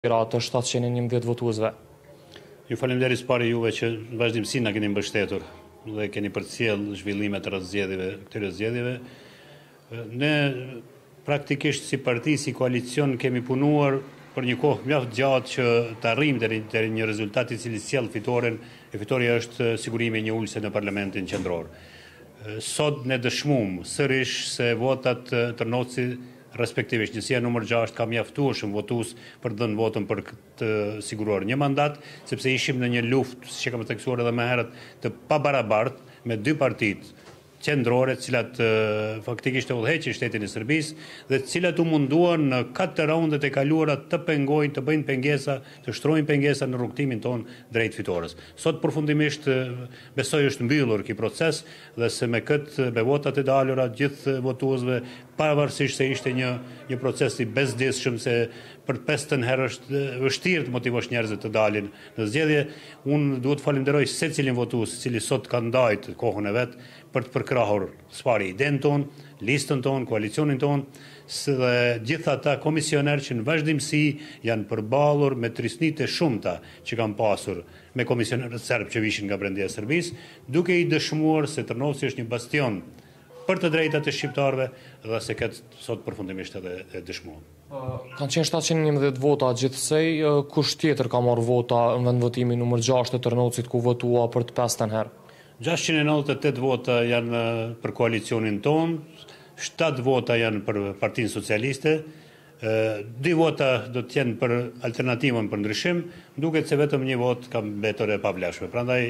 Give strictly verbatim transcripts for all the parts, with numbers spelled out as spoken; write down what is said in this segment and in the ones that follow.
të shtatëqind e njëmbëdhjetë votuesve. Ju falemnderit pare juve që në vazhdimsi na keni mbështetur dhe keni përcjell zhvillimet rreth zgjedhjeve, këtyre zgjedhjeve. Ne praktikisht si parti, si koalicion kemi punuar për një kohë mjaft gjatë që të arrijmë deri deri një rezultat i cili sjell fitoren, e fitoria është sigurimi i një ulse në Parlamentin Qendror. Sot ne dëshmuam sërish se votat Tërnoci, respektivisht njësia numër gjashtë ka mjaftueshëm votues për të dhënë votën për të siguruar një mandat, sepse ishim në një luftë, siç e kam theksuar edhe më herët, të pabarabartë me dy partitë qendrore, të cilat faktikisht e udhëheqin shtetin e Serbisë dhe të cilat u munduan në katër raundet e kaluara të pengojnë, të bëjnë pengesa, të shtrojnë pengesa në rrugtimin ton drejt fitores. Sot përfundimisht besoj është mbyllur ky proces dhe se me këtë me votat e dalura gjithë votuesve, pavarësisht se ishte një një proces i bezdisshëm, se për pesëtën herë është vështirë të motivosh njerëzit të dalin në zgjedhje. Unë duhet të falenderoj secilin votues i cili sot ka ndajtur kohën e vet për të përkrahur sfari idenë tonë, listën tonë, koalicionin tonë, dhe gjithë ata komisioner që në vazhdimsi janë përballur me trisnitë e shumta që kanë pasur me komisionerët serb që vishin nga brendësia e Serbisë, duke i dëshmuar se Tërnoci është një bastion për të drejtat e shqiptarëve dhe se këtë sot përfundimisht edhe e dëshmuan. Kanë qenë shtatëqind e njëmbëdhjetë vota gjithsej, kush tjetër ka marrë vota në vendvotimin numër gjashtë të Tërnocit ku votua për të pesëtën herë? gjashtëqind e nëntëdhjetë e tetë vota janë për koalicionin ton, shtatë vota janë për Partinë Socialiste, dy vota do të jenë për alternativën për ndryshim, duket se vetëm një vot ka mbetur e pavlefshme. Prandaj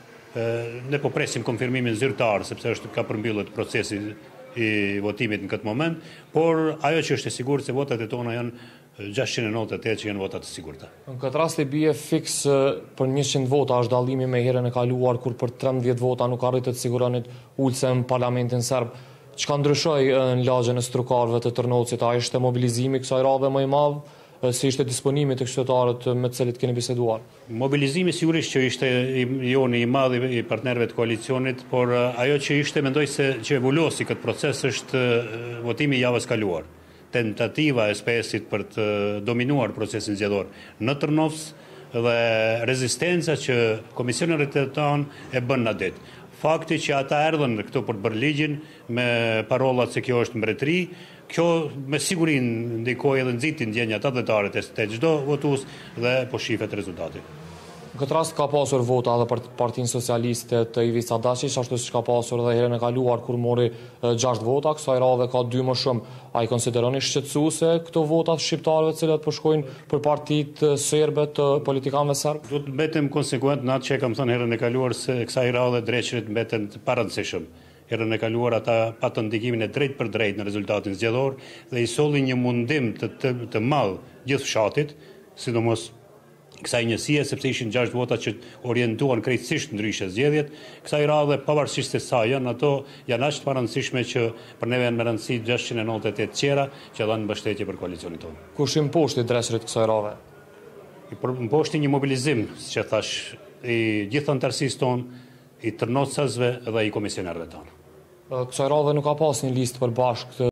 ne po presim konfirmimin zyrtar, sepse është ka përmbyllur procesi i votimit në këtë moment, por ajo që është e sigurt se votat e tona janë gjashtëqind e nëntëdhjetë e tetë që janë votat të sigurta. Në këtë rast i bie fiks për njëqind vota është dallimi me herën e kaluar kur për trembëdhjetë vota nuk arritët të siguronit ulse në Parlamentin Serb. Çka ndryshoi në lagjen e strukarëve të Tërnocit? A ishte mobilizimi kësaj radhe më i madh? Si ishte disponimi të qytetarët me të cilët keni biseduar? Mobilizimi sigurisht që ishte i joni i madh i partnerëve të koalicionit, por ajo që ishte mendoj se që evoluosi këtë proces është votimi i javës kaluar. Tentativa e S P S-it për të dominuar procesin zgjedhor në Tërnovës dhe rezistenca që komisionerët e tanë e bën në ditë. Fakti që ata erdhën këtu për të bërë ligjin me parollat se kjo është mbretëri, kjo me siguri ndikoi edhe nxiti ndjenjat atletare të çdo votues dhe po shihet rezultati. Në këtë rast ka pasur vota edhe për Partinë Socialiste të Ivica Dačić, ashtu siç ka pasur edhe herën e kaluar kur mori gjashtë vota, kësaj radhe ka dy më shumë. A i konsideroni shqetësuese këto votat shqiptarëve të cilat po shkojnë për partitë serbe të politikanëve serb? Do të mbetem konsekuent në atë që e kam thënë herën e kaluar se kësaj radhe dreqërit mbeten të parëndësishëm. Herën e kaluar ata patën ndikimin e drejt për drejt në rezultatin zgjedhor dhe i solli një mundim të, të, të madh gjithë fshatit, sidomos kësaj njësie, sepse ishin gjashtë vota që orientuan krejtësisht ndryshe zgjedhjet. Kësaj radhe, pavarësisht se sa janë ato, janë aq të rëndësishme që për neve janë me rëndësi gjashtëqind e nëntëdhjetë e tetë tjera që dhanë mbështetje për koalicionin tonë. Kush i mposhti dresërit kësaj radhe? I mposhti një mobilizim, siç e thash, i gjithë anëtarësisë tonë, i tërnocasve dhe i komisionerëve tonë. Kësaj radhe nuk ka pas një listë përbashkët